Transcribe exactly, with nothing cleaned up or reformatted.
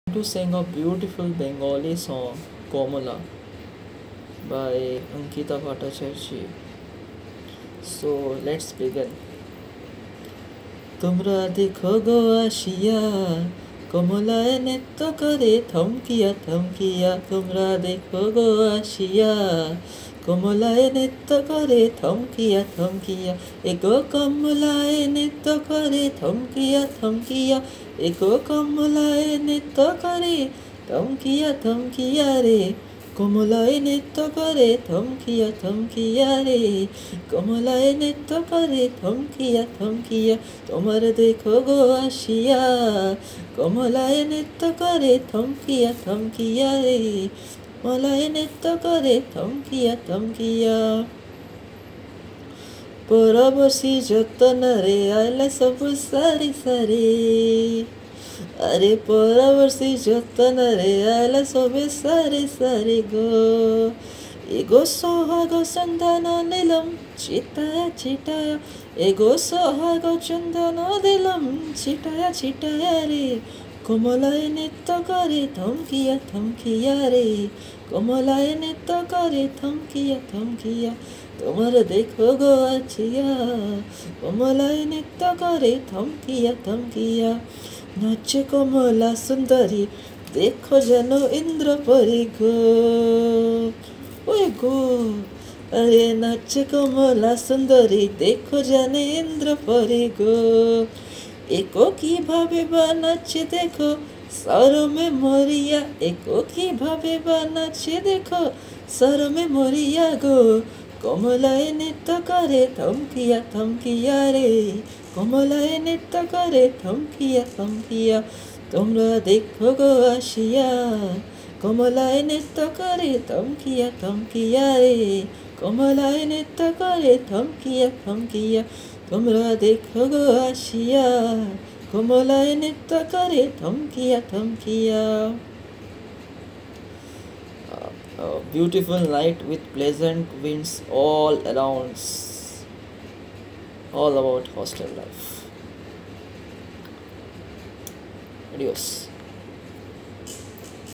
To sing a beautiful Bengali song, Komala, by Ankita Bhattacharjee. So let's begin. তোমরা দেখো গো আসিয়া কমলায় নৃত্য করে থমকিয়া থমকিয়া তোমরা দেখো গো আসিয়া কমলায় নৃত্য করে থমকিয়া থমকিয়া এগো কমলায় নৃত্য করে থমকিয়া থমকিয়া এগো কমলায় নৃত্য করে থমকিয়া থমকিয়া রে কমলায় নৃত্য করে থমকিয়া থমকিয়া রে কমলায় নৃত্য করে থমকিয়া থমকিয়া তোমার দেখো গো আসিয়া কমলায় নৃত্য করে থমকিয়া থমকিয়া রে কমলায় নৃত্য করে থমকিয়া থমকিয়া পরবশী যতন রে আইলা সবু সারি সারি আরে পরবর্তী যতন রে আইলা সবে সারি সারি গো এগো সোহাগ চন্দন দিলম ছিটায়া ছিটায়া এগো সোহাগ চন্দন দিলম ছিটায়া ছিটায়া রে কমলায় নৃত্য করে থমকিয়া থমকিয়া রে কমলায় নৃত্য করে থমকিয়া থমকিয়া তোমার দেখো গো আছিয়া কমলায় নৃত্য করে থমকিয়া থমকিয়া নাচে কমলা সুন্দরী দেখো যেন ইন্দ্রপরি গো ওই গো আরে নাচে কমলা সুন্দরী দেখো যেন ইন্দ্রপরি গো একো কিভাবে বানাচ্ছে দেখো সরমে মরিয়া একো কিভাবে বানাচ্ছে দেখো সরমে মরিয়া গো কমলায় নৃত্য করে থমকিয়া থমকিয়া রে কমলায় নৃত্য করে থমকিয়া থমকিয়া তোমরা দেখো গো আসিয়া কমলায় নৃত্য করে থমকিয়া থমকিয়া রে কমলায় নৃত্য করে থমকিয়া থমকিয়া তোমরা দেখো গো আসিয়া কমলায় নৃত্য করে থমকিয়া থমকিয়া A beautiful night with pleasant winds all around, all about hostel life. Adios.